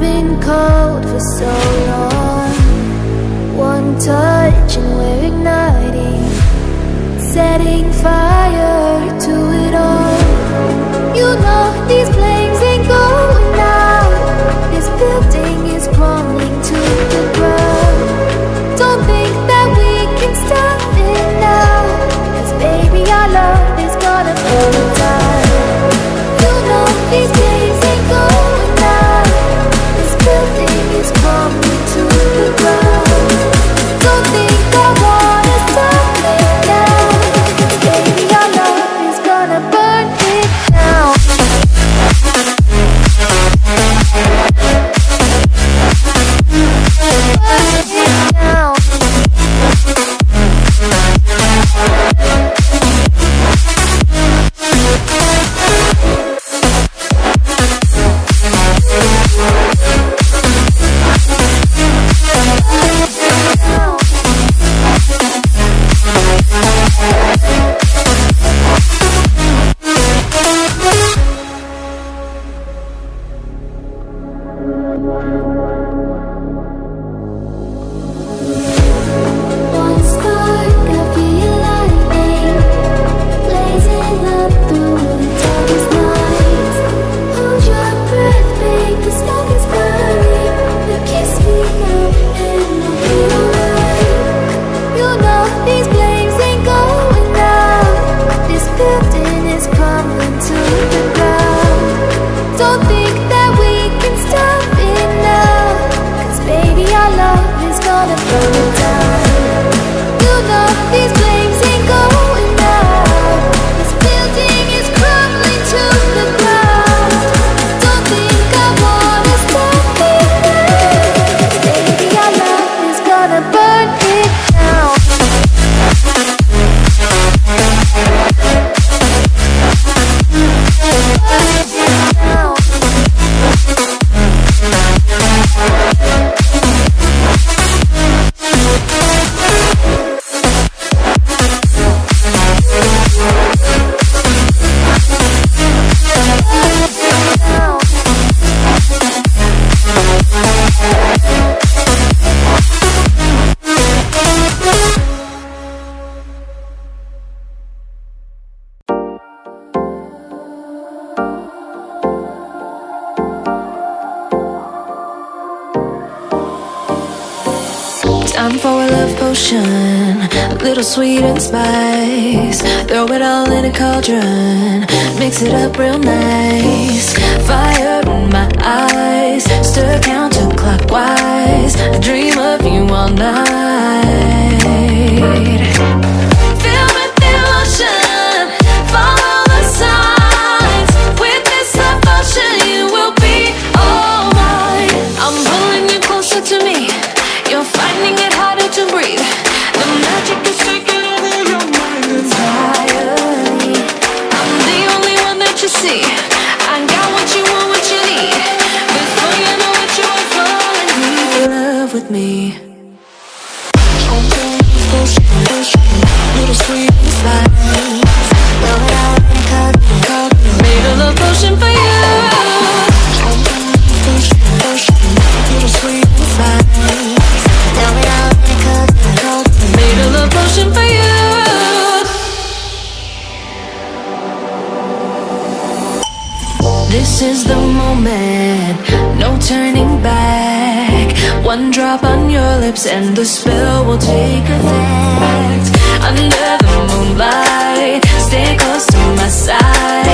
been cold for so long. One touch and we're igniting, setting fire to it all. You know these flames ain't going out. This building is crumbling to the ground. Don't think that we can stop it now, 'cause baby our love is gonna burn it down. You know these flames ain't going out. This building is crumbling to the ground. Don't think I wanna stop it now, 'cause baby our love is gonna burn it down. Time for a love potion, a little sweet and spice. Throw it all in a cauldron, mix it up real nice. Fire in my eyes, stir counterclockwise. I dream of you all night. Fill with emotion, follow the signs. With this love potion, you will be all mine. I'm pulling you closer to me. You're finding it harder to breathe. The magic is taking over your mind entirely. I'm the only one that you see. I got what you want, what you need. Before you know it, you are falling deep in love with me. Little sweet and spice. Love it out in a cup. Made a love potion for you. Little sweet and spice. Made a love potion for you. This is the moment, no turning back. One drop on your lips and the spell will take effect. Under the moonlight, stay close to my side.